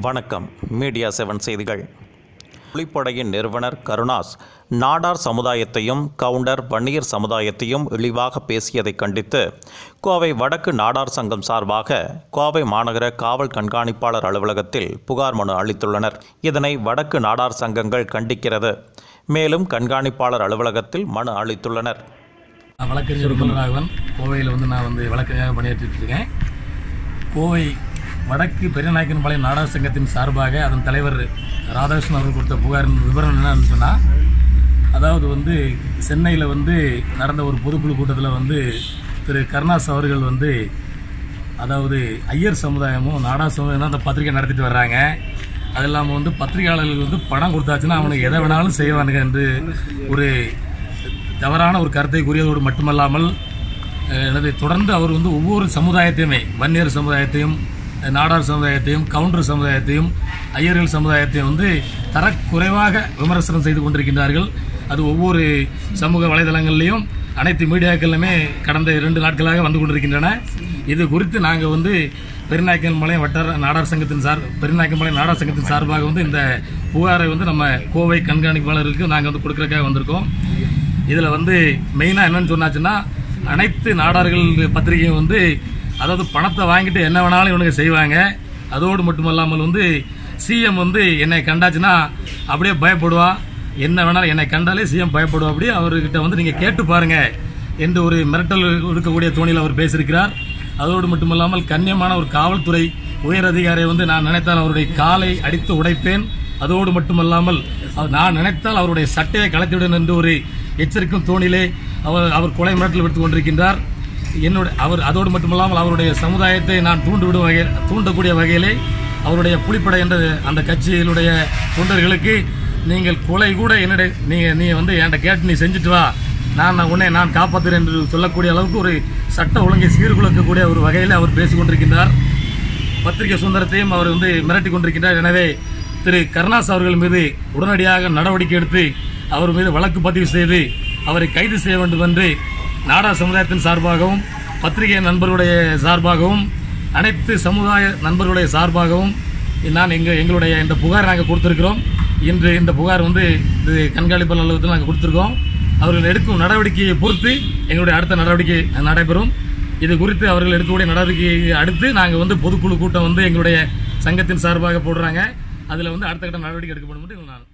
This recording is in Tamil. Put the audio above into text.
வணக்கம். மீடியா 7 செய்திகள். புலிப்படையின் நிறுவனர் கருணாஸ் நாடார் சமுதாயத்தையும் கவுண்டர் வன்னியர் சமுதாயத்தையும் இழிவாக பேசியதை கண்டித்து கோவை வடக்கு நாடார் சங்கம் சார்பாக கோவை மாநகர காவல் கண்காணிப்பாளர் அலுவலகத்தில் புகார் மனு அளித்துள்ளனர். இதனை வடக்கு நாடார் சங்கங்கள் கண்டிக்கிறது. மேலும் கண்காணிப்பாளர் அலுவலகத்தில் மனு அளித்துள்ளனர். வழக்கறிஞர் ராகவன் கோவையில் நான் வழக்கறிஞராக பணியாற்றிட்டு இருக்கேன். கோவை வடக்கு பெரியநாயக்கன்பாளையம் நாடார் சங்கத்தின் சார்பாக அதன் தலைவர் ராதாகிருஷ்ணன் அவர்கள் கொடுத்த புகாரின் விவரம் என்னன்னு சொன்னால், அதாவது சென்னையில் நடந்த ஒரு பொதுக்குழு கூட்டத்தில் திரு கருணாஸ் அவர்கள் அதாவது ஐயர் சமுதாயமும் நாடார் சமுதாயம் தான் அந்த பத்திரிகை நடத்திட்டு வர்றாங்க. அது இல்லாமல் பத்திரிகையாளர்கள் பணம் கொடுத்தாச்சுன்னா அவனுக்கு எதை வேணாலும் செய்வானுங்க என்று ஒரு தவறான ஒரு கருத்தை கூறியதோடு மட்டுமல்லாமல் தொடர்ந்து அவர் ஒவ்வொரு சமுதாயத்தையுமே வன்னியர் சமுதாயத்தையும் நாடார் சமுதாயத்தையும் கவுண்டர் சமுதாயத்தையும் ஐயர்கள் சமுதாயத்தையும் தரக்குறைவாக விமர்சனம் செய்து கொண்டிருக்கின்றார்கள். அது ஒவ்வொரு சமூக வலைதளங்கள்லையும் அனைத்து மீடியாக்களுமே கடந்த 2 நாட்களாக வந்து கொண்டிருக்கின்றன. இது குறித்து நாங்கள் பெரியநாயக்கன்பாளையம் வட்டார நாடார் சங்கத்தின் பெரியநாயக்கன்பாளையம் நாடார் சங்கத்தின் சார்பாக இந்த புகாரை நம்ம கோவை கண்காணிப்பாளருக்கு நாங்கள் கொடுக்கறதுக்காக வந்திருக்கோம். இதில் மெயினாக என்னன்னு சொன்னாச்சுன்னா, அனைத்து நாடார்கள் பத்திரிகையும் அதாவது பணத்தை வாங்கிட்டு என்ன வேணாலும் இவனுங்க செய்வாங்க. அதோடு மட்டுமல்லாமல் சிஎம் என்னை கண்டாச்சுன்னா அப்படியே பயப்படுவா. என்ன வேணாலும் என்னை கண்டாலே சிஎம் பயப்படுவா. அப்படி அவர்கிட்ட நீங்கள் கேட்டு பாருங்க என்று ஒரு மிரட்டல் இருக்கக்கூடிய தோணியில் அவர் பேசியிருக்கிறார். அதோடு மட்டுமல்லாமல் கண்ணியமான ஒரு காவல்துறை உயர் அதிகாரியை நான் நினைத்தால் அவருடைய காலை அடித்து உடைப்பேன். அதோடு மட்டுமல்லாமல் நான் நினைத்தால் அவருடைய சட்டையை கலைத்துவிடும் என்று ஒரு எச்சரிக்கும் தோணிலே அவர் கொலை மிரட்டல் விடுத்துக் கொண்டிருக்கின்றார். அவர் அதோடு மட்டுமல்லாமல் அவருடைய சமுதாயத்தை நான் தூண்டக்கூடிய வகையிலே அவருடைய புலிப்படை என்ற அந்த கட்சியினுடைய தொண்டர்களுக்கு நீங்கள் கொலை கூட நீ என்கிட்ட கேட்டு நீ செஞ்சுட்டு வா, நான் காப்பாற்றுறேன் என்று சொல்லக்கூடிய அளவுக்கு ஒரு சட்ட ஒழுங்கை சீர்குலைக்கக்கூடிய ஒரு வகையில் அவர் பேசிக் கொண்டிருக்கின்றார். பத்திரிகை சுதந்திரத்தையும் அவர் மிரட்டி கொண்டிருக்கின்றார். எனவே திரு கருணாஸ் அவர்கள் மீது உடனடியாக நடவடிக்கை எடுத்து அவர் மீது வழக்கு பதிவு செய்து அவரை கைது செய்ய வேண்டும் என்று நாடார் சமுதாயத்தின் சார்பாகவும் பத்திரிகை நண்பர்களுடைய சார்பாகவும் அனைத்து சமுதாய நண்பர்களுடைய சார்பாகவும் எங்களுடைய இந்த புகார் நாங்கள் கொடுத்திருக்கிறோம். இன்று இந்த புகார் இது கண்காணிப்பாளர் அலுவலகத்தில் நாங்கள் கொடுத்திருக்கோம். அவர்கள் எடுக்கும் நடவடிக்கையை பொறுத்து எங்களுடைய அடுத்த நடவடிக்கை நடைபெறும். இது குறித்து அவர்கள் எடுக்கக்கூடிய நடவடிக்கையை அடுத்து நாங்கள் பொதுக்குழு கூட்டம் எங்களுடைய சங்கத்தின் சார்பாக போடுறாங்க. அதில் அடுத்த கட்ட நடவடிக்கை எடுக்கப்படும் என்று நான்